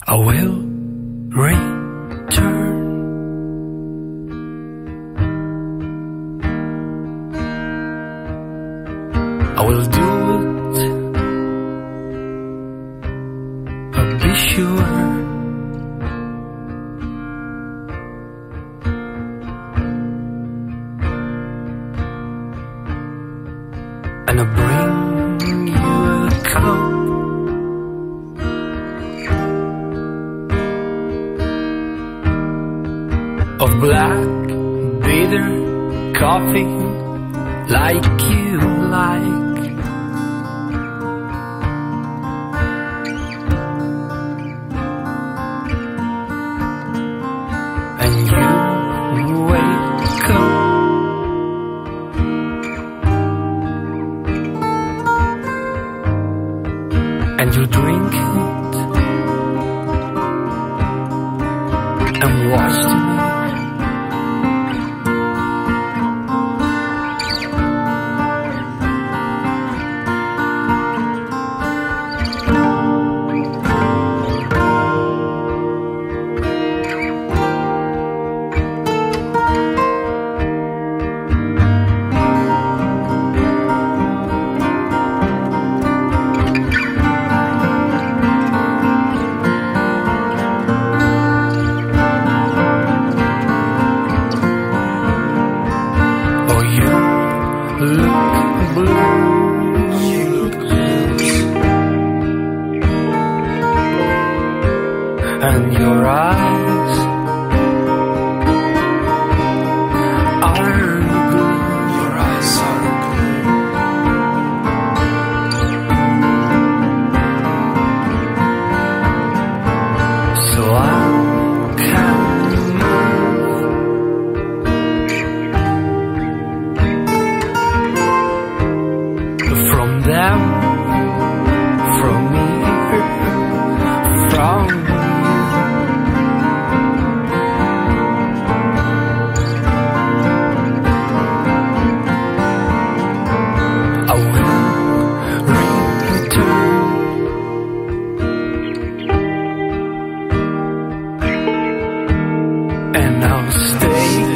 I will return. I will do it, I'll be sure. And I'll bring you a cup of black, bitter coffee like you like. And you wake up and you drink it and watch me. Look blue, you look blue, and your eyes are blue. Your eyes are blue. So I can them, from me, from you. I will return. And I'll stay